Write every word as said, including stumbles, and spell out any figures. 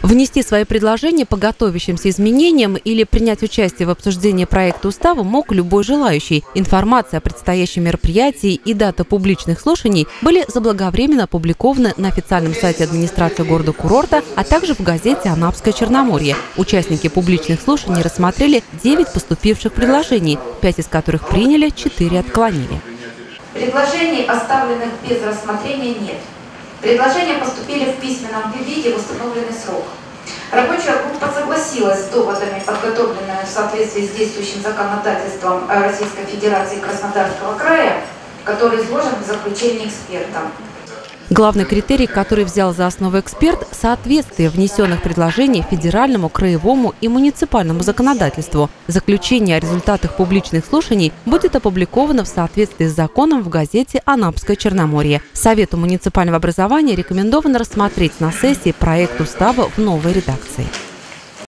Внести свои предложения по готовящимся изменениям или принять участие в обсуждении проекта устава мог любой желающий. Информация о предстоящем мероприятии и дата публичных слушаний были заблаговременно опубликованы на официальном сайте администрации города-курорта, а также в газете «Анапское Черноморье». Участники публичных слушаний рассмотрели девять поступивших предложений, пять из которых приняли, четыре отклонили. Предложений, оставленных без рассмотрения, нет. Предложения поступили в письменном виде в установленный срок. Рабочая группа согласилась с доводами, подготовленными в соответствии с действующим законодательством Российской Федерации Краснодарского края, который изложен в заключении эксперта. Главный критерий, который взял за основу эксперт – соответствие внесенных предложений федеральному, краевому и муниципальному законодательству. Заключение о результатах публичных слушаний будет опубликовано в соответствии с законом в газете «Анапское Черноморье». Совету муниципального образования рекомендовано рассмотреть на сессии проект устава в новой редакции.